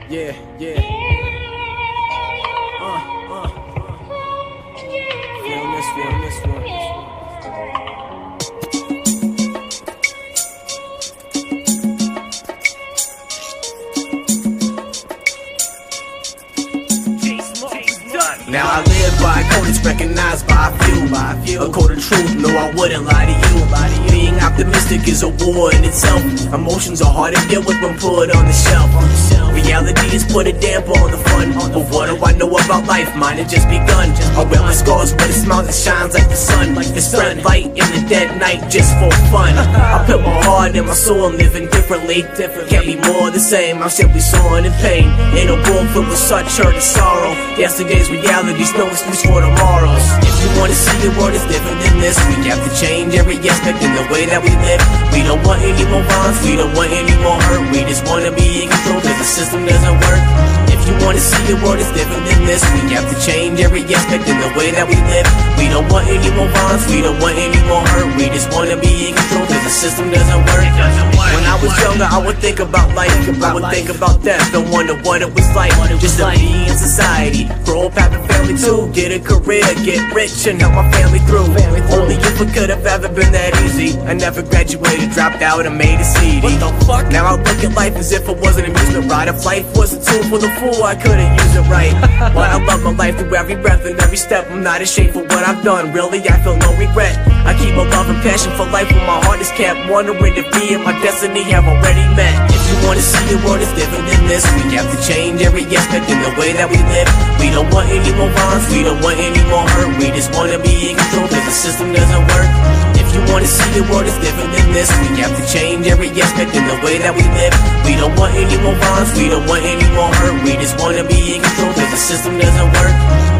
Yeah, yeah. Feeling this one. Now I live by a code that's recognized by a few. A code of truth, no I wouldn't lie to you. Being optimistic is a war in itself. Emotions are hard to deal with when put on the shelf. Reality has put a damper on the fun. But what do I know about life? Mine had just begun. I wear my scars but it smiles and shines like the sun. It's spread light in the dead night just for fun. I put my heart and my soul and living differently. Can't be more the same, I'm simply soaring in pain. Ain't no world filled with such hurt and sorrow. Yesterday's reality's no excuse for tomorrow's. If you wanna see the world is different than this, we have to change every aspect in the way that we live. We don't want any more violence, we don't want any more hurt. We just wanna be in control cause the system doesn't work. If you wanna see the world is different than this, we have to change every aspect in the way that we live. We don't want any more violence, we don't want any more hurt. We just wanna be in control cause the system doesn't work. When I was younger I would think about life, I would think about death and wonder what it was like just to be in society. Grow up, have a family too, get a career, get rich and help my family through. Only if it could have ever been that easy. I never graduated, dropped out and made a CD. What the fuck? Now I look at life as if it was an amusement ride. If life was a tool for the fool, I couldn't use it right. But I love my life through every breath and every step. I'm not ashamed for what I've done, really I feel no regret. I keep a love and passion for life when my heart is kept. Wondering if me and my destiny have already met. If you wanna see the world is different than this, we have to change every aspect in the way that we live. We don't want any more violence, we don't want any more hurt. We just wanna be in control cause the system doesn't work. If you wanna see the world is different than this, we have to change every aspect in the way that we live. We don't want any more violence, we don't want any more hurt. We just wanna be in control cause the system doesn't work.